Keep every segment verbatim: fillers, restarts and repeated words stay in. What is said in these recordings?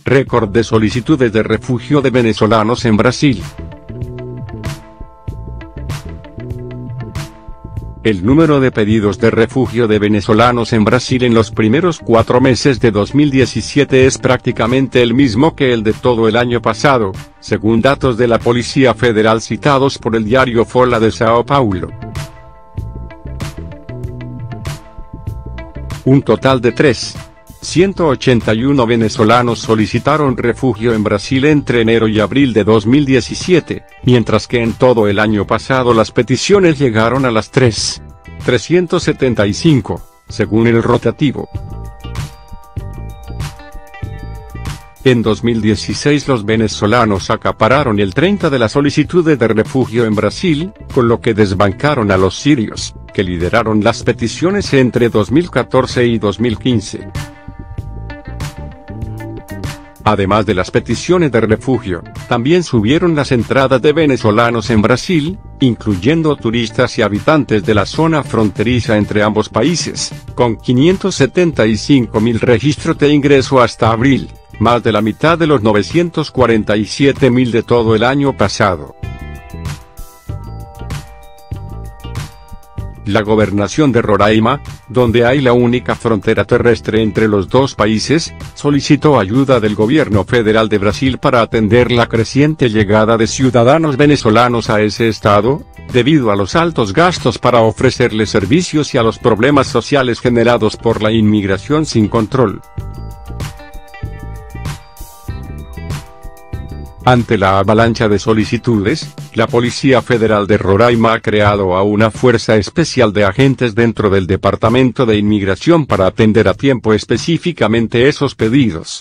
récord de solicitudes de refugio de venezolanos en Brasil. El número de pedidos de refugio de venezolanos en Brasil en los primeros cuatro meses de dos mil diecisiete es prácticamente el mismo que el de todo el año pasado, según datos de la Policía Federal citados por el diario Folha de Sao Paulo. Un total de tres mil ciento ochenta y uno venezolanos solicitaron refugio en Brasil entre enero y abril de dos mil diecisiete, mientras que en todo el año pasado las peticiones llegaron a las tres mil trescientos setenta y cinco, según el rotativo. En dos mil dieciséis los venezolanos acapararon el treinta por ciento de las solicitudes de refugio en Brasil, con lo que desbancaron a los sirios, que lideraron las peticiones entre dos mil catorce y dos mil quince. Además de las peticiones de refugio, también subieron las entradas de venezolanos en Brasil, incluyendo turistas y habitantes de la zona fronteriza entre ambos países, con quinientos setenta y cinco mil registros de ingreso hasta abril, más de la mitad de los novecientos cuarenta y siete mil de todo el año pasado. La gobernación de Roraima, donde hay la única frontera terrestre entre los dos países, solicitó ayuda del gobierno federal de Brasil para atender la creciente llegada de ciudadanos venezolanos a ese estado, debido a los altos gastos para ofrecerles servicios y a los problemas sociales generados por la inmigración sin control. Ante la avalancha de solicitudes, la Policía Federal de Roraima ha creado a una fuerza especial de agentes dentro del Departamento de Inmigración para atender a tiempo específicamente esos pedidos.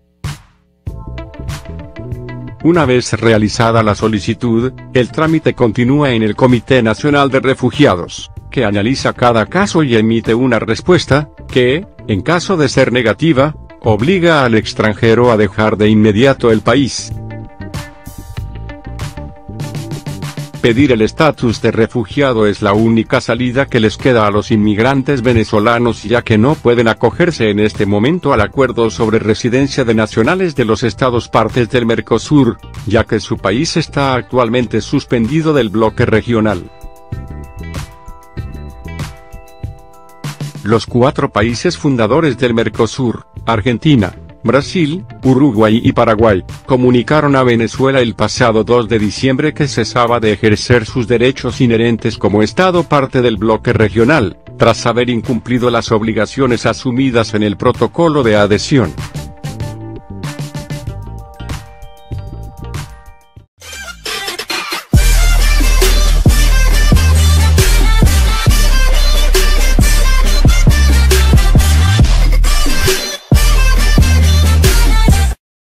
Una vez realizada la solicitud, el trámite continúa en el Comité Nacional de Refugiados, que analiza cada caso y emite una respuesta, que, en caso de ser negativa, obliga al extranjero a dejar de inmediato el país. Pedir el estatus de refugiado es la única salida que les queda a los inmigrantes venezolanos, ya que no pueden acogerse en este momento al acuerdo sobre residencia de nacionales de los estados partes del Mercosur, ya que su país está actualmente suspendido del bloque regional. Los cuatro países fundadores del Mercosur, Argentina, Brasil, Uruguay y Paraguay, comunicaron a Venezuela el pasado dos de diciembre que cesaba de ejercer sus derechos inherentes como Estado parte del bloque regional, tras haber incumplido las obligaciones asumidas en el protocolo de adhesión.